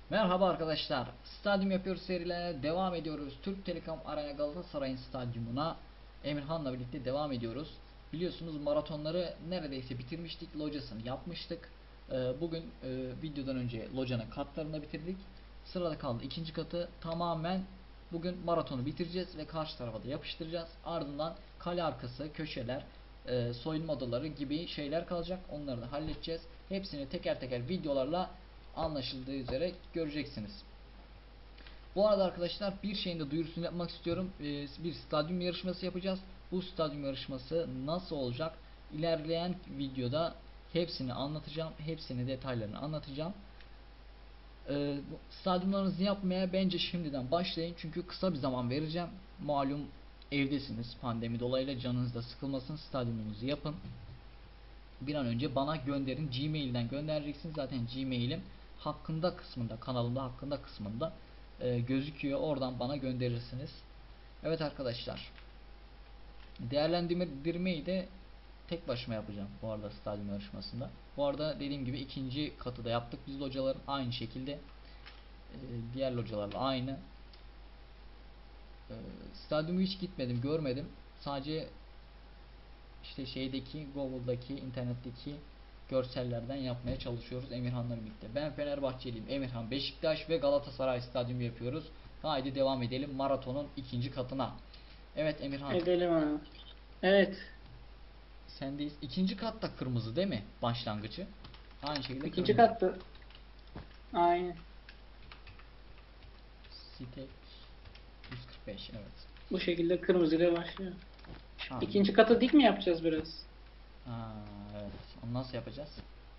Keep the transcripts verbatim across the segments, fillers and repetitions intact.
Merhaba arkadaşlar. Stadyum yapıyoruz serilerine devam ediyoruz. Türk Telekom Arena Galatasaray'ın stadyumuna Emirhan'la birlikte devam ediyoruz. Biliyorsunuz maratonları neredeyse bitirmiştik. Locasını yapmıştık. Ee, Bugün e, videodan önce locanın katlarını bitirdik. Sırada kaldı ikinci katı. Tamamen bugün maratonu bitireceğiz ve karşı tarafa da yapıştıracağız. Ardından kale arkası, köşeler, e, soyunma odaları gibi şeyler kalacak. Onları da halledeceğiz. Hepsini teker teker videolarla anlaşıldığı üzere göreceksiniz. Bu arada arkadaşlar bir şeyin de duyurusunu yapmak istiyorum. Ee, bir stadyum yarışması yapacağız. Bu stadyum yarışması nasıl olacak? İlerleyen videoda hepsini anlatacağım. Hepsini detaylarını anlatacağım. Ee, stadyumlarınızı yapmaya bence şimdiden başlayın. Çünkü kısa bir zaman vereceğim. Malum evdesiniz. Pandemi dolayısıyla canınız da sıkılmasın. Stadyumunuzu yapın. Bir an önce bana gönderin. Gmail'den göndereceksiniz. Zaten Gmail'im hakkında kısmında, kanalımda hakkında kısmında e, gözüküyor. Oradan bana gönderirsiniz. Evet arkadaşlar. Değerlendirmeyi de tek başıma yapacağım bu arada stadyum yarışmasında. Bu arada dediğim gibi ikinci katı da yaptık. Biz locaların aynı şekilde e, diğer localarla aynı. E, stadyumu hiç gitmedim, görmedim. Sadece işte şeydeki Google'daki internetteki görsellerden yapmaya çalışıyoruz Emirhan'la birlikte. Ben Fenerbahçeliyim. Emirhan Beşiktaş ve Galatasaray stadyumu yapıyoruz. Haydi devam edelim maratonun ikinci katına. Evet Emirhan. Edelim abi. Evet. Sendeyiz. İkinci katta kırmızı değil mi? Başlangıcı. Aynı şekilde İkinci kırmızı. katta. Aynen. Site yüz kırk beş evet. Bu şekilde kırmızıyla başlıyor. Ha. İkinci kata dik mi yapacağız biraz? Ha, evet. Onu nasıl yapacağız?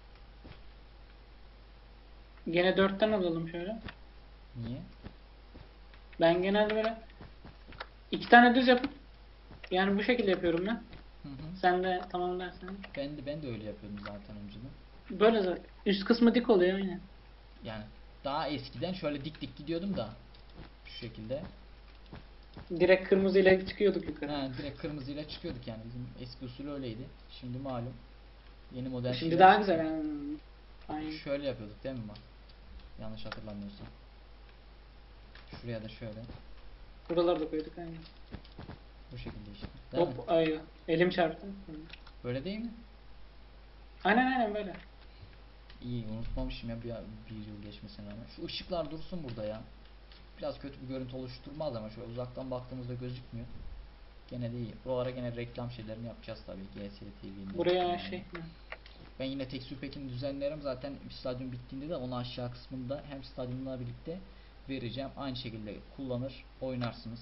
Gene dörtten alalım şöyle. Niye? Ben genelde böyle iki tane düz yapıp yani bu şekilde yapıyorum ben. Hı hı. Sen de tamam dersen. Ben de ben de öyle yapıyordum zaten önceden. Böyle zaten. Üst kısmı dik oluyor aynen. Yani daha eskiden şöyle dik dik gidiyordum da şu şekilde. Direkt kırmızıyla çıkıyorduk yukarı. Ha, direkt kırmızıyla çıkıyorduk yani bizim eski usul öyleydi. Şimdi malum yeni model Şimdi şeyler daha çıktı. güzel yani. Aynen. Şöyle yapıyorduk değil mi bak? Yanlış hatırlamıyorsam. Şuraya da şöyle. Buraları da koyduk aynen. Bu şekilde işte. Değil mi? Hop ay elim çarptı. Böyle değil mi? Aynen aynen böyle. İyi unutmamışım ya bir, bir yıl geçmesine rağmen. Şu ışıklar dursun burada ya. Biraz kötü bir görüntü oluşturmaz ama şöyle uzaktan baktığımızda gözükmüyor. Gene de iyi. Buralara gene reklam şeylerini yapacağız tabii. G S T V'nin. Buraya Yani. şey. Ben yine tekstür pekini düzenlerim. Zaten stadyum bittiğinde de onu aşağı kısmında hem stadyumla birlikte vereceğim. Aynı şekilde kullanır, oynarsınız.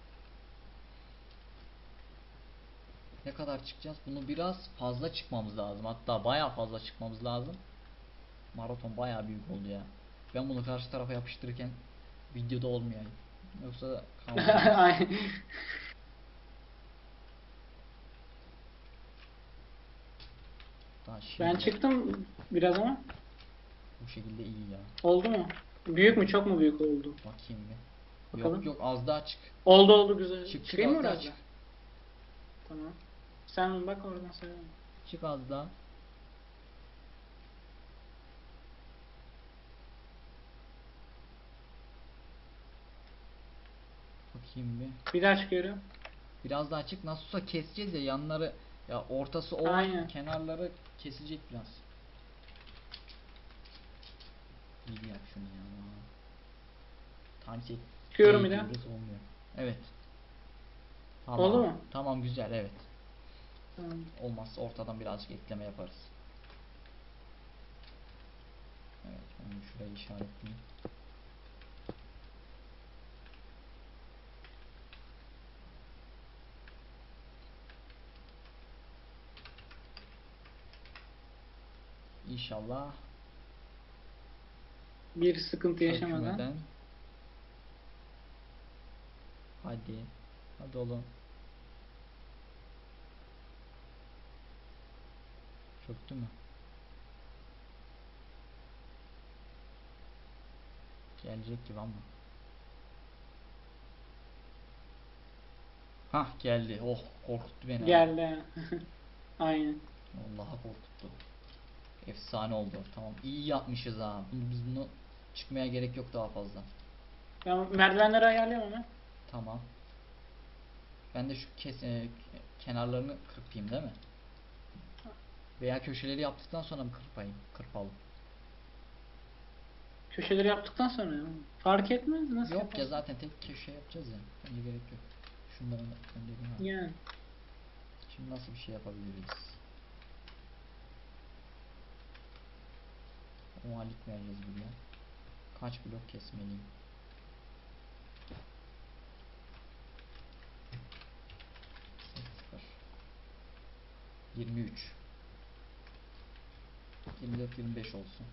Ne kadar çıkacağız? Bunu biraz fazla çıkmamız lazım. Hatta bayağı fazla çıkmamız lazım. Maraton bayağı büyük oldu ya. Ben bunu karşı tarafa yapıştırırken videoda olmayayım. Yoksa Aynen. daha şimdi Ben çıktım biraz ama. bu şekilde iyi ya. Oldu mu? Büyük mü? Çok mu büyük oldu? Bakayım bir. Bakalım. Yok yok az daha çık. Oldu oldu güzel. Çık çık Çıkayım mı az daha biraz çık. da? Tamam. Sen bak oradan söyle. Çık az daha. Bakayım bir. Bir daha çıkıyorum. Biraz daha çık. Nasılsa keseceğiz ya yanları. Ya ortası olan Aynen. kenarları kesilecek biraz. İyi yap şunu ya. Tam şey. Çıkıyorum bir daha. Olmuyor. Evet. Tamam. Oldu mu? Tamam güzel evet. Tamam. Olmazsa ortadan birazcık ekleme yaparız. Evet onu şuraya işaretleyeyim. İnşallah Bir sıkıntı yaşamadan. sökmeden. Hadi. Hadi oğlum. Çöktü mü? Gelecek gibi ama. Hah geldi. Oh korkuttu beni. Geldi. Aynen. Vallahi korkuttu. Efsane oldu. Tamam iyi yapmışız ha. Bunu, biz bunu Çıkmaya gerek yok daha fazla. Ben merdivenleri ayarlıyorum hemen. Tamam. Ben de şu kes e, kenarlarını kırpayım değil mi? Veya köşeleri yaptıktan sonra mı kırpayım? Kırpalım. Köşeleri yaptıktan sonra ya. Fark etmez nasıl Yok ya yaparsın? zaten tek köşe yapacağız ya. Bence gerek yok. Şundan önce bir ha. Yani. Şimdi nasıl bir şey yapabiliriz? Ovalık vereceğiz buraya. Kaç blok kesmeliyim? sıfır. yirmi üç. yirmi dört yirmi beş olsun.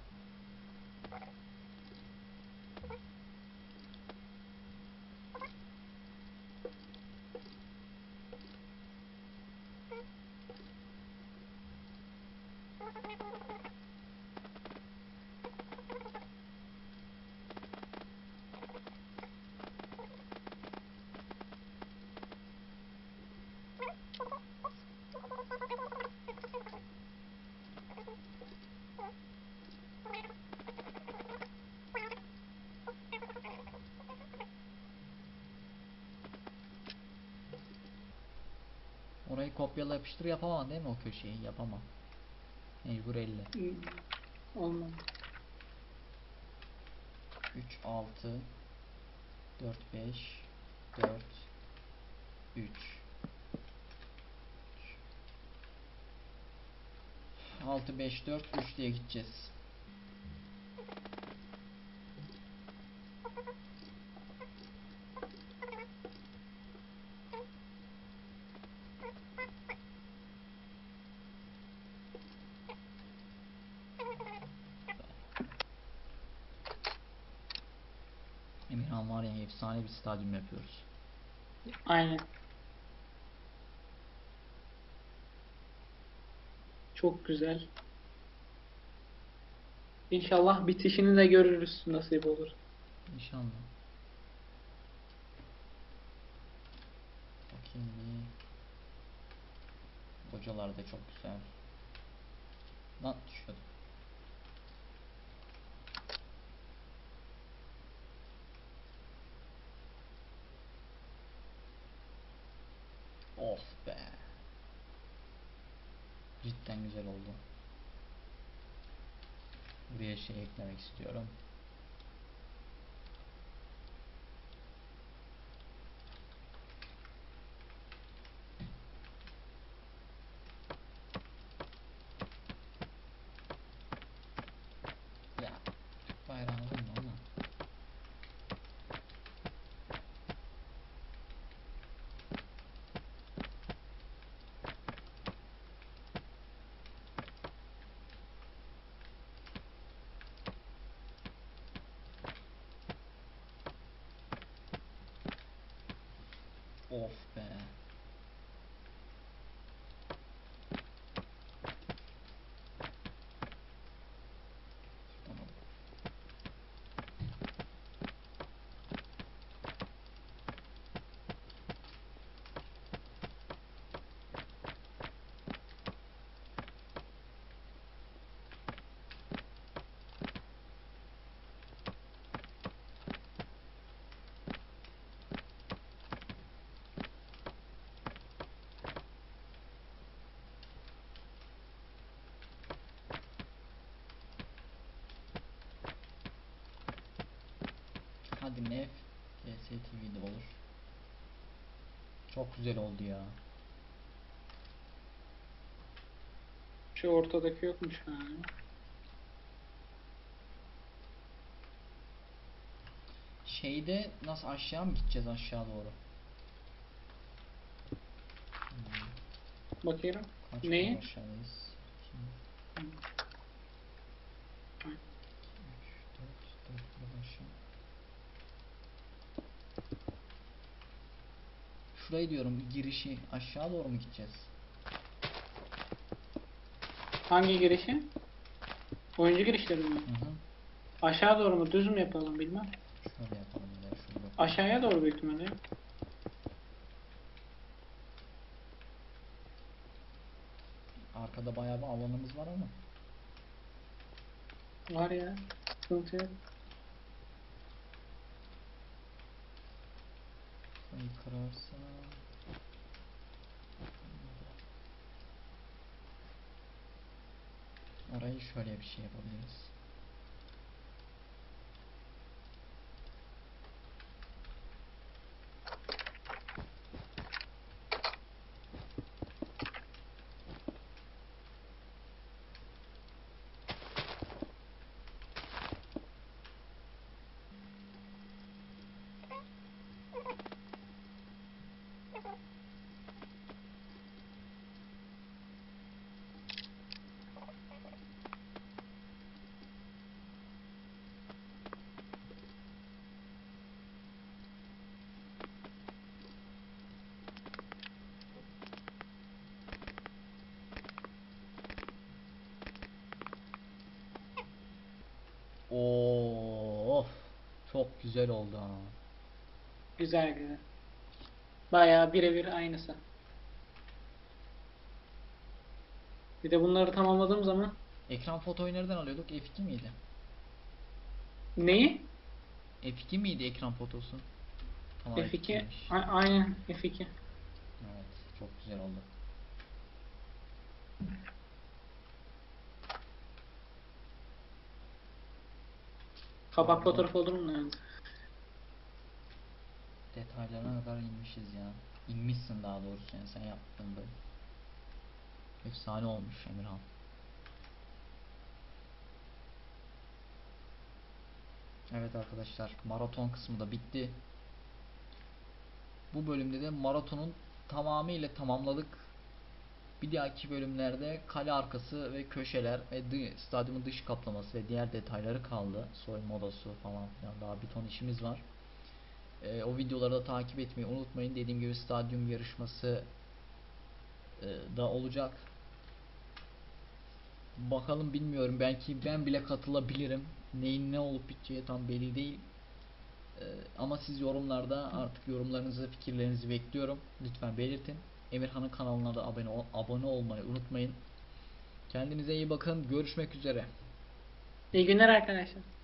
Orayı kopyala yapıştır yapamam değil mi o köşeyi? Yapamam. Mecbur elle. Hmm, olmadı. üç altı dört beş dört üç altı beş dört üç diye gideceğiz. Emirhan var ya efsane bir stadyum yapıyoruz. Aynen. Çok güzel. İnşallah bitişini de görürüz nasip olur. İnşallah. Bakayım bir. Hocalar da çok güzel. Lan düşüyordum. Of be. Cidden güzel oldu. Buraya şey eklemek istiyorum. Ya bayrağını vurma ama. Of be. Tamam. Hadi Nef D S T V'de olur. Çok güzel oldu ya. Şu ortadaki yokmuş ha. Şeyde nasıl aşağı mı gideceğiz aşağı doğru? Bakıyorum. Kaç Neyi? kadar aşağıdayız? iki, üç, dört, dört kadar aşağı. Şurayı diyorum girişi aşağı doğru mu gideceğiz? Hangi girişi? Oyuncu girişleri mi? Hı hı. Aşağı doğru mu? Düz mü yapalım bilmem. Şöyle yapalım ya şurada. Aşağıya doğru büyük ihtimalle. Arkada bayağı bir alanımız var ama. Var ya. Sıkıntı yok. Orayı kırarsa orayı şöyle bir şey yapabiliriz. Of, çok güzel oldu ha. Güzel güzel. Bayağı birebir aynısı. Bir de bunları tamamladığım zaman Ekran fotoyu nereden alıyorduk? F iki miydi? neyi? F iki miydi ekran fotosu? Tamam, F iki. F ikiymiş. A- aynen F iki. Evet, çok güzel oldu. Kapak Vallahi fotoğrafı olur mu? Yani? detaylarına kadar inmişiz ya. İnmişsin daha doğrusu, yani sen yaptığında. Efsane olmuş Emirhan. Evet arkadaşlar, maraton kısmı da bitti. Bu bölümde de maratonun tamamıyla tamamladık. Bir dahaki bölümlerde kale arkası ve köşeler ve dı- stadyumun dış kaplaması ve diğer detayları kaldı. Soyunma odası falan filan, daha bir ton işimiz var. Ee, o videoları da takip etmeyi unutmayın. Dediğim gibi stadyum yarışması e, da olacak. Bakalım, bilmiyorum, belki ben bile katılabilirim. Neyin ne olup biteceği tam belli değil. Ee, ama siz yorumlarda artık yorumlarınızı, fikirlerinizi bekliyorum. Lütfen belirtin. Emirhan'ın kanalına da abone, ol abone olmayı unutmayın. Kendinize iyi bakın. Görüşmek üzere. İyi günler arkadaşlar.